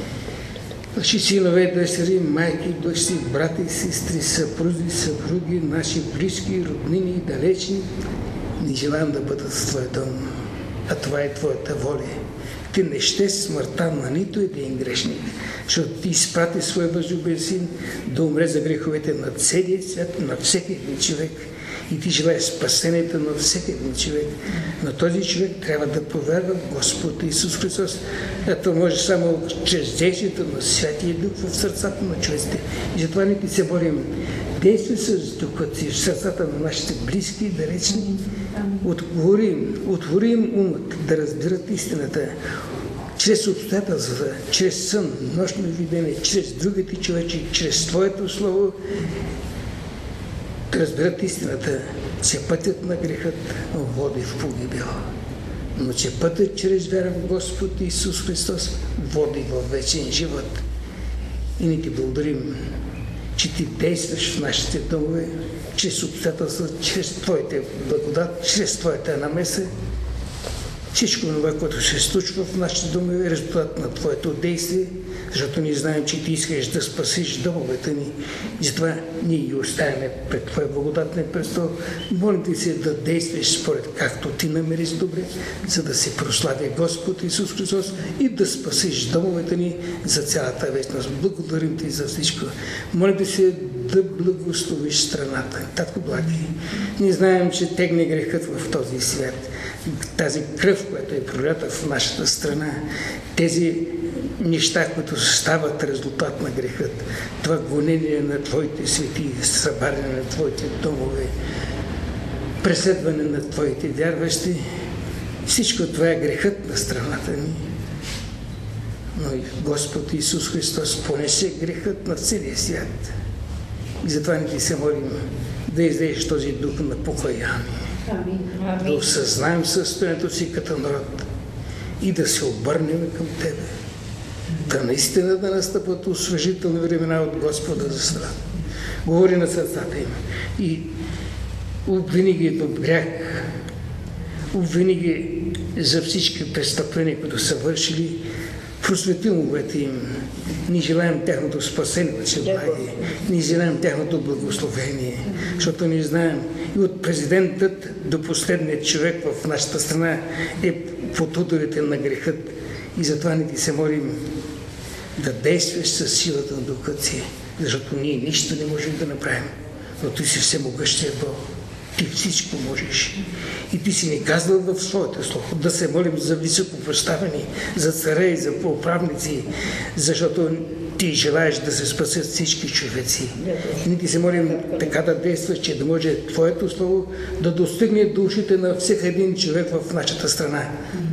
Наши синове, дъщери, майки, дъщери, брати и сестри, съпрузи, съпруги, наши близки, роднини и далечни, ни желаем да бъдат в Твоя дом. А това е Твоята воля. Ти не ще смъртта на нито един грешник, защото Ти изпрати Своя възлюбен Син да умре за греховете на целия свят, на всеки един човек. И Ти желаеш спасението на всеки един човек. Но този човек трябва да повярва в Господ Исус Христос. А това може само чрез действието на Святия Дух в сърцата на човеците. И затова ние Ти се борим. Действай с Духът си в сърцата на нашите близки и далечни. Отворим, отворим умът да разбират истината чрез обстоятелствата, чрез сън, нощно видение, чрез другите човечи, чрез Твоето Слово, да разберат истината, че пътят на грехът води в погибел, но че пътят чрез вяра в Господ Исус Христос води в вечен живот. И ние Ти благодарим, че Ти действаш в нашите домове, чрез обстоятелства, чрез Твоите благодат, чрез Твоята намеса. Всичко това, което се случва в нашите домове, е резултат на Твоето действие, защото ние знаем, че Ти искаш да спасиш домовете ни. И затова ние ги оставяме пред Твоя благодатен престол. Молим Ти се да действаш според както Ти намериш добре, за да се прослави Господ Исус Христос и да спасиш домовете ни за цялата вечност. Благодарим Ти за всичко. Молим Ти се да благословиш страната. Татко благи, ние знаем, че тегне грехът в този свят. Тази кръв, която е пролята в нашата страна, тези неща, които стават резултат на грехът, това гонение на Твоите свети, събаряне на Твоите домове, преследване на Твоите вярващи, всичко това е грехът на страната ни. Но и Господ Исус Христос понесе грехът на целия свят. И затова ни Ти се молим да излезеш този дух на покаяние. Амин. Да осъзнаем състоянието си като народ и да се обърнем към Тебе. Да наистина да настъпват освежителни времена от Господа за страна. Говори на сърцата им и обвини ги от грях, обвини ги за всички престъпления, които са вършили, просвети умовете им. Ние желаем тяхното спасение, Отче благи. Ние желаем тяхното благословение, защото ние знаем и от президентът до последният човек в нашата страна е под ударите на грехът. И затова ние Ти се молим да действаш със силата на Духът си, защото ние нищо не можем да направим, но Ти си всемогъщия Бог. Ти всичко можеш. И Ти си ни казал в Своето Слово да се молим за високопоставени, за царе и за управници, защото Ти желаеш да се спасят всички човеци. И ние Ти се молим така да действаш, че да може Твоето Слово да достигне до ушите на всеки един човек в нашата страна.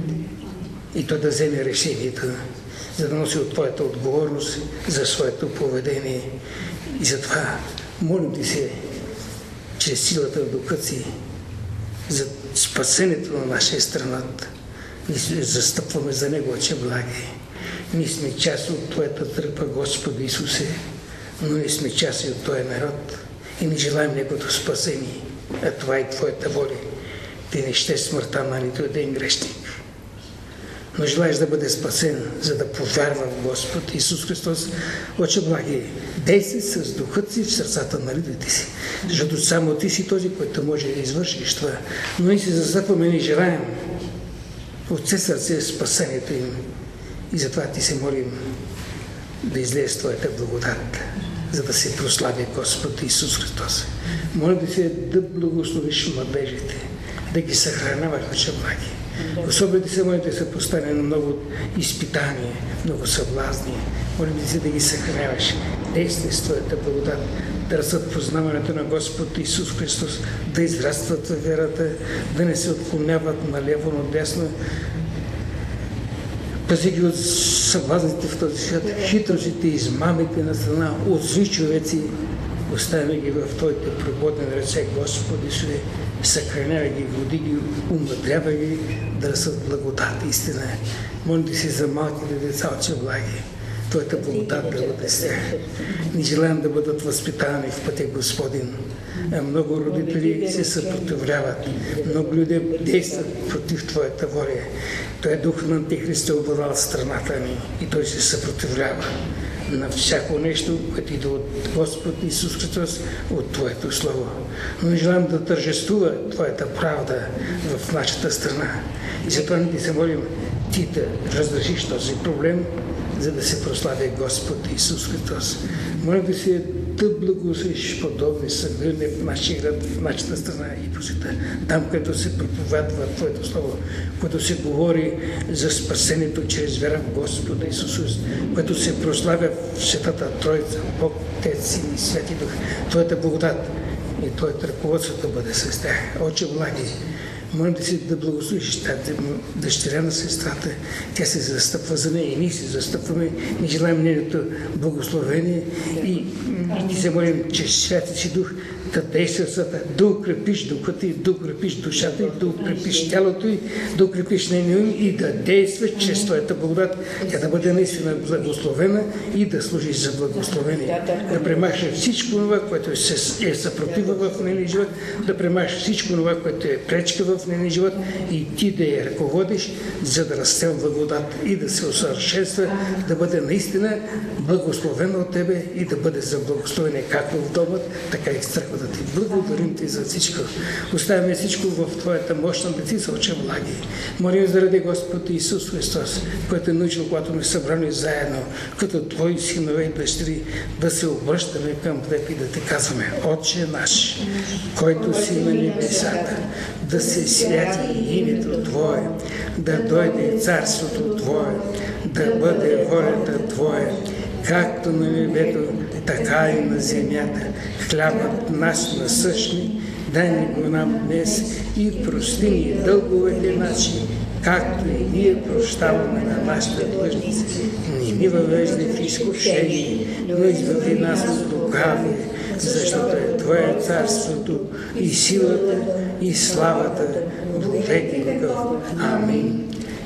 И той да вземе решението, за да носи от Твоята отговорност за своето поведение. И затова молим Ти се, чрез силата на Духът си, за спасението на нашия страна. Ние застъпваме за Него, Отче благи. Ние сме част от Твоята църква, Господи Исусе. но ние сме части от този народ и не желаем Неговото спасение, а това е Твоята воля. Ти не ще смъртта на нито един грешник, но желаеш да бъде спасен, за да повярва в Господ Исус Христос. Отче благи, действай с духът си в сърцата на людите си, защото само Ти си този, който може да извършиш това. Но ние се застъпваме и желаем от все сърце спасението им. И затова Ти се молим да излезе Твоята благодат, за да се прослави Господ Исус Христос. Моля да се да благословиш младежите, да ги съхраняваш, Отче благи. Особено се моля да се поставя на много изпитания, много съблазни. Моля се да ги съхраняваш. Действай с Твоята благодат, да растат познаването на Господ Исус Христос, да израстват във верата, да не се отклоняват наляво, надесно. Пази ги от съблазните в този свят, хитростите, измамите на страна, от зли човеци. Оставяме ги в Твоите пригодни ръце, Господи Исусе, съхранявай ги, води ги, умъдрявай ги да растат благодат, истина. Моля да си за малките деца, Отче благи, Твоята благодат да бъде с тях. Не желаем да бъдат възпитани в пътя Господин. А много родители се съпротивляват, много люди действат против Твоята воля. Той е дух на Антихриста обладал страната ни и той се съпротивлява на всяко нещо, което иде от Господ Исус Христос, от Твоето Слово. Но не желаем да тържествува Твоята правда в нашата страна. И затова ни се молим Ти да разрешиш този проблем, за да се прослави Господ Исус Христос. Моля да се да благословиш подобни събиране в нашия град, в нашата страна и по света. Там, където се проповядва Твоето Слово, което се говори за спасението чрез вера в Господа Исус, което се прославя в Светата Троица, Бог, Отец, Син и Свети Дух. Твоята благодат и Твоето ръководство да бъде с тях. Отче благи, моля да си да благословиш тази дъщеря на сестрата. Тя се застъпва за нея и ние се застъпваме. Ние желаем нейното благословение и, и ти се молим, че Святия си Дух да действа света, да укрепиш духата и да укрепиш душата и да укрепиш тялото и да укрепиш нейния ум и да действа чрез Твоята благодат. Тя да бъде наистина благословена и да служи за благословение. Да премахне всичко това, което е съпротива в нейния живот, да премахне всичко това, което е пречка в нейния живот и Ти да я ръководиш, за да расте в благодат и да се усъвършенства, да бъде наистина благословена от Тебе и да бъде за благословение както в домът, така и в църквата Ти. Благодарим Ти за всичко. Оставяме всичко в Твоята мощна десница, Отче благи. Молим заради Господ Исус Христос, който е научил, когато сме събрани заедно, като Твои синове и дъщери, да се обръщаме към Теб и да Ти казваме: Отче наш, който си на небесата, да се святи името Твое, да дойде царството Твое, да бъде волята Твоя, както на небето, така и на земята. Хлябът наш насъщни, дай ни го нам днес и прости ни дълговете наши, както и ние прощаваме на нашите длъжници. Не ни въвеждай в изкушение, но избави нас от лукавия, защото е Твое царството и силата и славата во веки веков. Амин.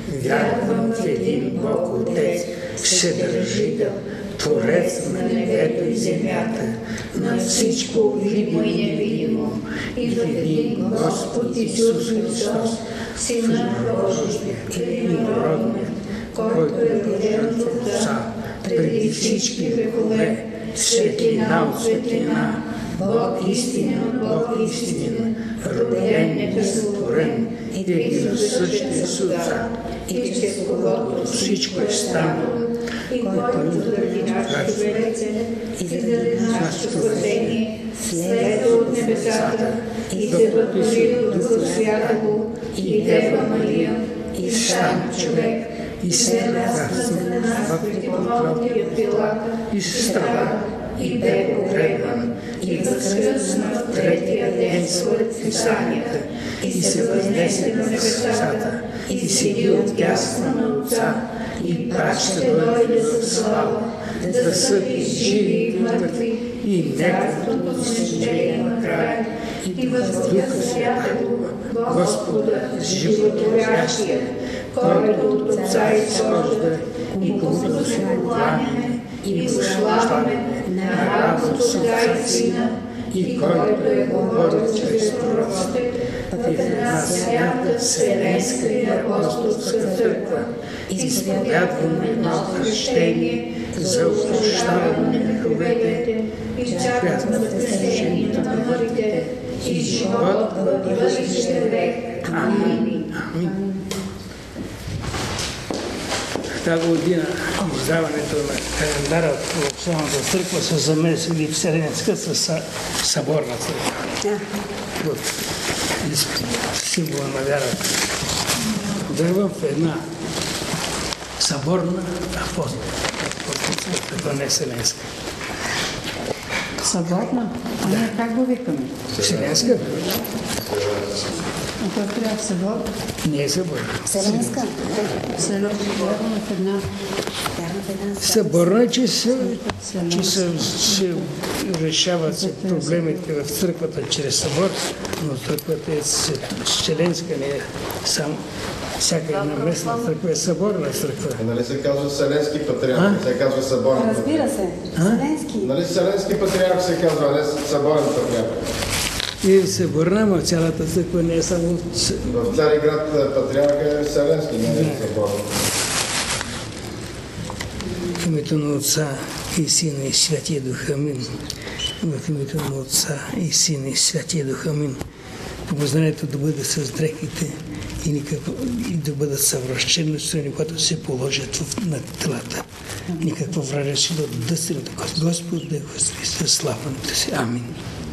Вярвам в един Бог Отец, Вседържител, Творец на небето и земята, на всичко видимо и невидимо, и в един Господ Исус Христос, Сина Божия, единородният, който е роден от Отца преди всички векове, светлина от светлина, Бог истинен от Бог истинен, роден небесотворен, единосъщен с Отца, и чрез когото всичко е станало, и който заради нашето човече и заради нашето спасение слезе от небесата и се вътвори от Духа Святого и Дева Мария и стана човек и страда на нас при Понтия Пилата и страда и бе погребан и възкръсна в третия ден според Писанията и се възнесе на небесата и седи отдясно на Отца и пак ще дойде за слава да съди живи и мъртви и неговото посещение накрая и въз Духа Святого Господа животворящия, който от Отца изхожда и когото се покланяме и го славяме на равното с Отца и Сина, и който е говорил чрез пророците в една свята, вселенска и апостолска църква, изповядваме едно кръщение за опрощаване на греховете, изчакваме въскресението на мъртвите и живот в бъдещия век. Амин. Амин. Тази година издаването на календара в Православната църква са замесили Вселенска с съборна църква. Вот символа на вярата. Да в една съборна апостолска църква, не Вселенска. Съборна? А ние как го викаме? Вселенска? А това трябва събор? Не е съборна. Вселенска. Вярно в една. Вярно в една. Съборна, че се, че се, се решават се проблемите в църквата чрез събор, но църквата е вселенска, не е само. Всяка една местна църква е съборна църква. Нали се казва Вселенски патриарх, се казва съборен патриарх. Разбира се. Вселенски. Нали Вселенски патриарх се казва, а не съборен патриарх. И съборна, но цялата църква не е само... В Цариград патриарха е Вселенски, не е съборен. В името на Отца и Сина и Святия Дух, амин. В името на Отца и Сина и Святия Дух, амин. Помазанието да бъде с дрехите и, никакво, и да бъдат съвръщени страни, когато се положат в, на телата. Никаква вражда си да отдъсне, Господ да е възкресе славането си. Амин.